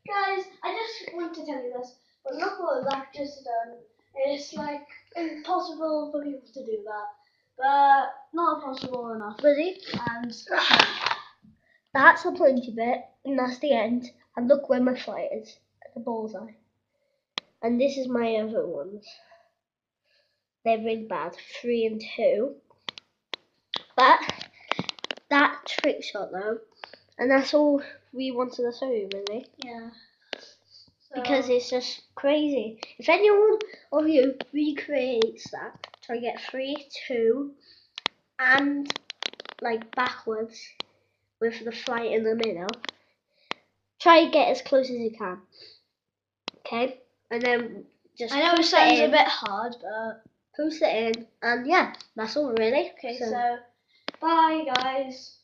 Guys, I just want to tell you this, but look what Zach just done. It's like impossible for people to do that, but not impossible enough. Ready? And that's the pointy bit, and that's the end. And look where my flight is, at the bullseye. And this is my other ones. They're really bad, 3 and 2. But that trick shot though, and that's all we wanted to show you, really. yeah. Because it's just crazy. If anyone of you recreates that, try to get 3, 2, and like backwards with the flight in the middle, try to get as close as you can. Okay? And then just I know it sounds a bit hard, but post it in, and yeah, that's all really. okay, so bye guys.